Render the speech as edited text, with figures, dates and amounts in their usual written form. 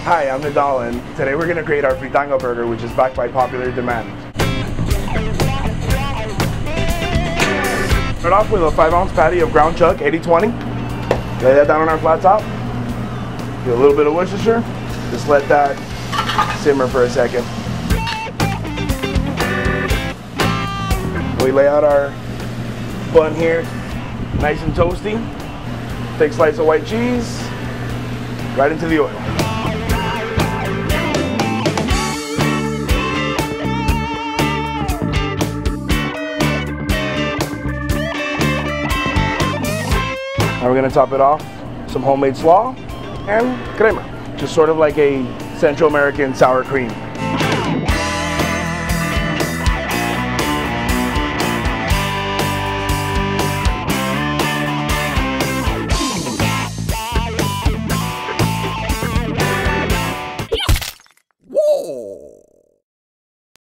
Hi, I'm Nadal, and today we're going to create our Fritanga Burger, which is backed by popular demand. Start off with a 5-ounce patty of ground chuck, 80/20. Lay that down on our flat top. Get a little bit of Worcestershire. Just let that simmer for a second. We lay out our bun here, nice and toasty. Take a slice of white cheese, right into the oil. Now we're going to top it off some homemade slaw and crema, just sort of like a Central American sour cream. Whoa!